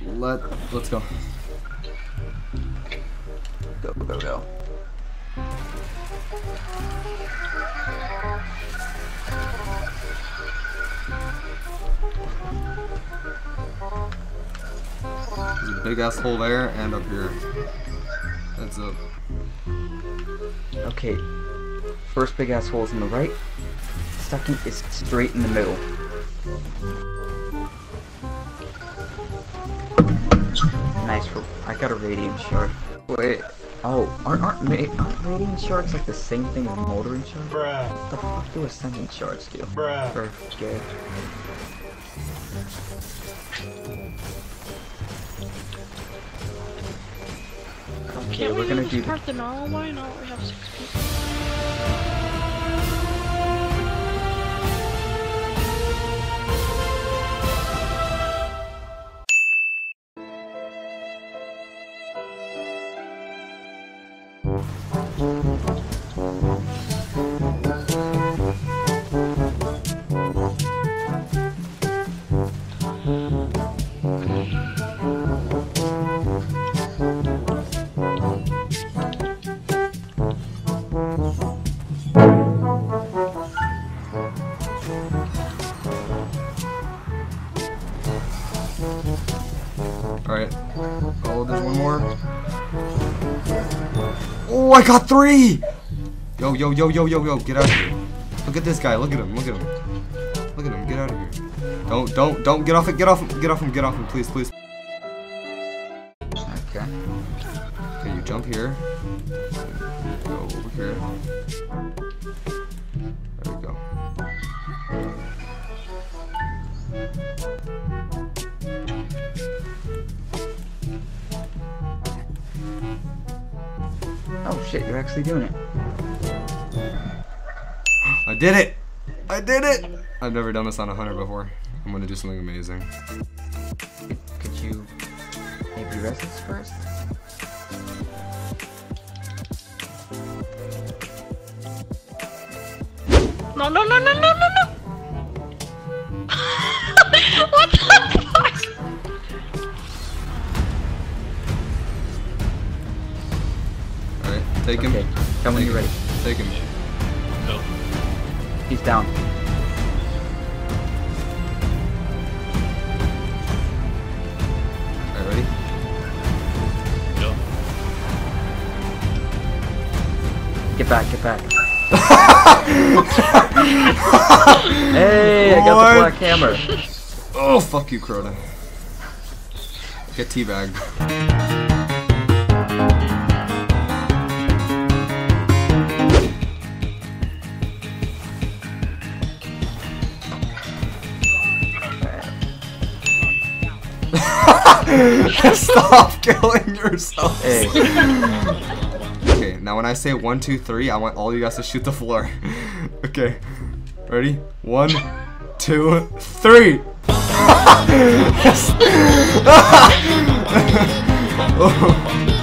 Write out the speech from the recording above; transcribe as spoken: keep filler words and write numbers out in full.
Let let's go. Go go go. There's a big ass hole there and up here. Heads up. Okay. First big ass hole is in the right. Second is straight in the middle. Nice. For, I got a radiant shard. Wait. Oh, aren't aren't, aren't radiant shards like the same thing as motoring shards? Bruh. What the fuck do ascendant shards do? Bruh. Or good. Okay, Can't we're we gonna use do. Parthenol? Why not? We have six people. Alright. Oh, there's one more. Oh, I got three! Yo, yo, yo, yo, yo, yo, get out of here. Look at this guy, look at him, look at him. Look at him, get out of here. Don't, don't, don't, get off it, get off him, get off him, get off him, please, please. Okay. Okay, you jump here. Go over here. There we go. Oh shit, you're actually doing it. I did it! I did it! I've never done this on a hunter before. I'm gonna do something amazing. Could you maybe rest this first? No, no, no, no, no, no, no! What the fuck? Alright, take him. Okay, come when Take you're him. ready. Take him. Go. He's down. Alright, ready? Go. Get back, get back. Hey, I got What? the black hammer. Oh, fuck you, Crota. Get teabagged. Stop killing yourself. Hey. Okay, now when I say one, two, three, I want all you guys to shoot the floor. Okay, ready? One, two, three. Yes. Oh.